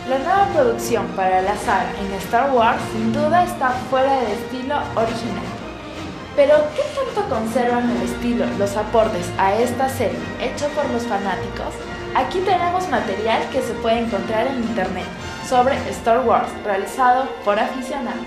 La nueva producción para la saga en Star Wars sin duda está fuera del estilo original. Pero, ¿qué tanto conservan el estilo, los aportes a esta serie hecho por los fanáticos? Aquí tenemos material que se puede encontrar en internet sobre Star Wars realizado por aficionados.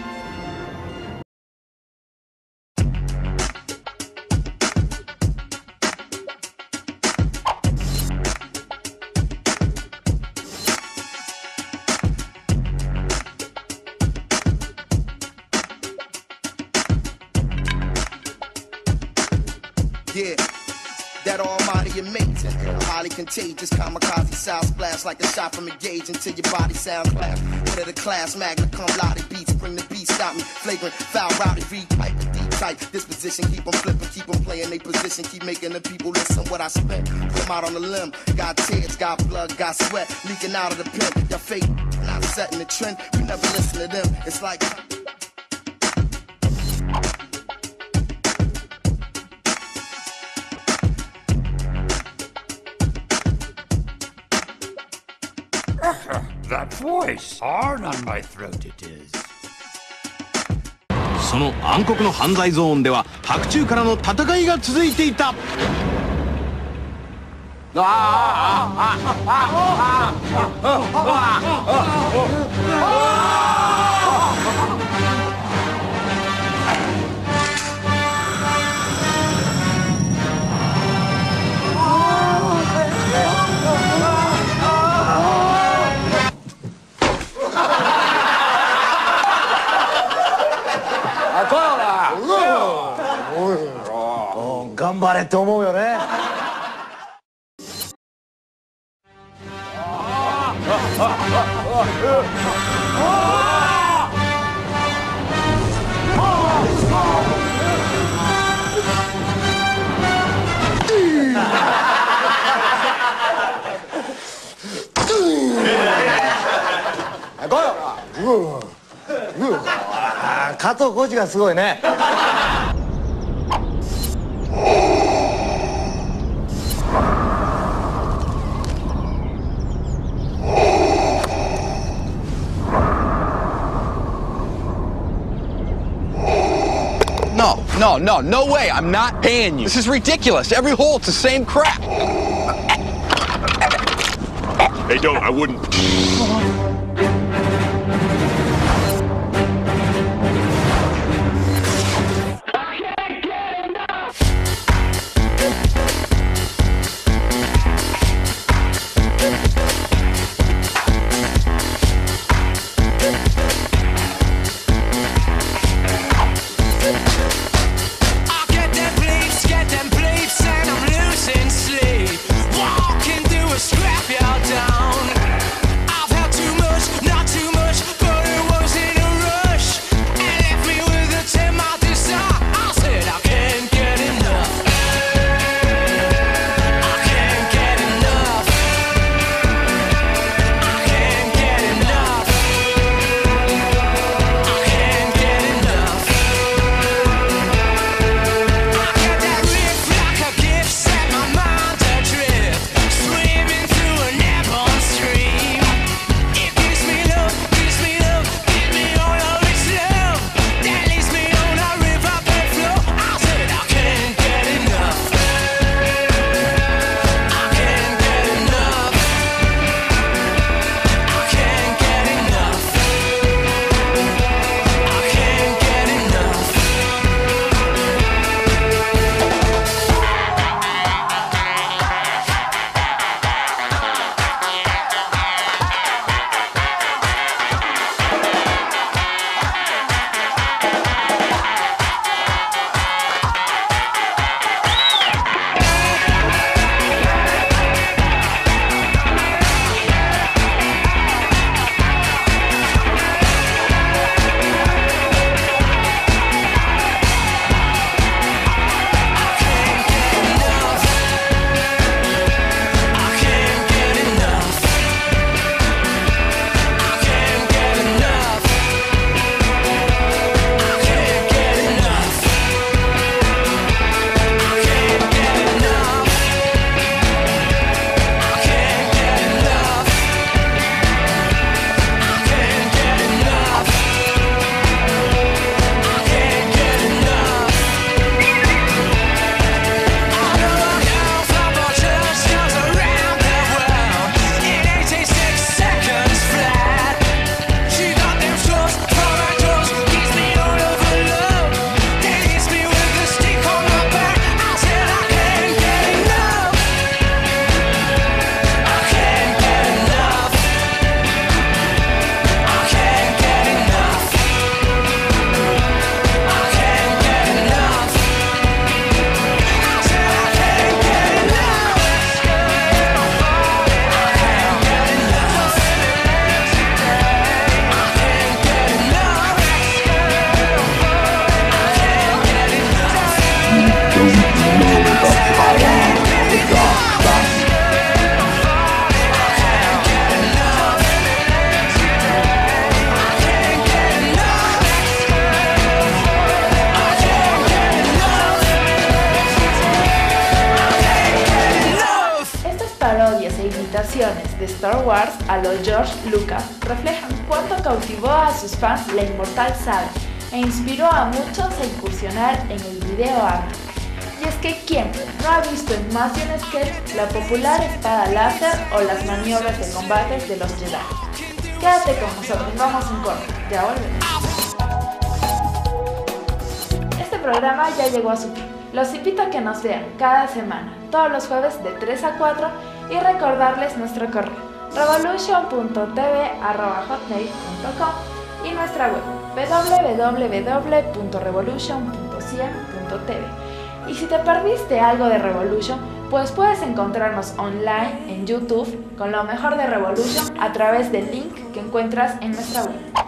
Yeah, that almighty amazing, highly contagious, kamikaze sound splash like a shot from a gauge until your body sounds clash. Head of the class, magna cum laude beats, bring the beat, stop me, flagrant, foul, rowdy, retype, deep tight, disposition, keep them flipping, keep them playing they position, keep making the people listen what I spent. Come out on the limb, got tears, got blood, got sweat, leaking out of the pen, your fake, not setting the trend, we never listen to them, it's like... That voice, hard on my throat it is. その暗黒の犯罪ゾーンでは白昼からの戦いが続いていた。 頑張れって思うよね。加藤浩次がすごいね。 No way. I'm not paying you. This is ridiculous. Every hole, it's the same crap. Hey, don't. I wouldn't. Walking through a scrapyard town. I've had too parodias e imitaciones de Star Wars a lo George Lucas reflejan cuánto cautivó a sus fans la inmortal saga e inspiró a muchos a incursionar en el video arte. Y es que ¿quién no ha visto en más de un sketch la popular espada láser o las maniobras de combate de los Jedi? Quédate con nosotros, vamos un corte, ya volvemos. Este programa ya llegó a su fin. Los invito a que nos vean cada semana, todos los jueves de 3 a 4 y recordarles nuestro correo revolution.tv@hotmail.com y nuestra web www.revolution.cien.tv. Y si te perdiste algo de Revolution, pues puedes encontrarnos online en YouTube con lo mejor de Revolution a través del link que encuentras en nuestra web.